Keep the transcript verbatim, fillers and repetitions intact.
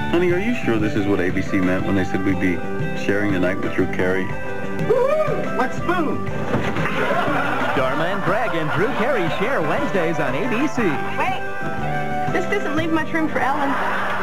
Honey, are you sure this is what A B C meant when they said we'd be sharing the night with Drew Carey? Woohoo! Let's spoon! Dharma and Greg and Drew Carey share Wednesdays on A B C. Wait, this doesn't leave much room for Ellen.